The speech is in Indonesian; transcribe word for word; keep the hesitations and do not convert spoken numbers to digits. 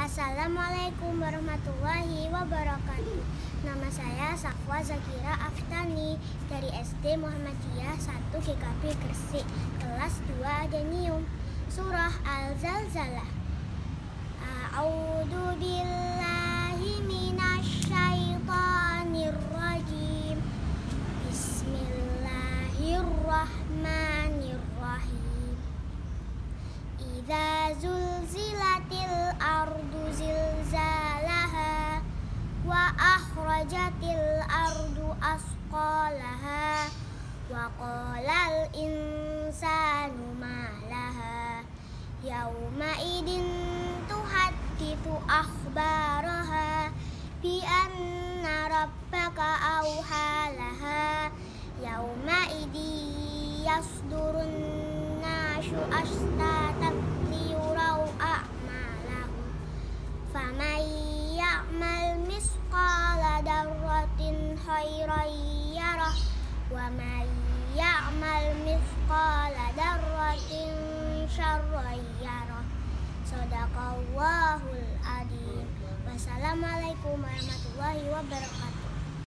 Assalamualaikum warahmatullahi wabarakatuh. Nama saya Safwa Zakira Aftani dari S D Muhammadiyah satu G K P Gresik, kelas dua Adenium. Surah Al-Zalzalah. A'udzu billahi minasyaitonir rajim. Bismillahirrahmanirrahim. Idza zulzilatil ardu zilzalaha wa akhrajatil ardu asqalaha wa qalal insanu ma laha yauma idin tuhadditsu akhbaraha bi anna rabbaka awhalaha yauma idi yasdurun nasyu ashtatan liyurau a'malahum faman ya'mal misqala darratin khairan yarah wa man ya'mal misqala darratin syarran yarah. Shadaqallahul adzim. Wassalamualaikum warahmatullahi wabarakatuh.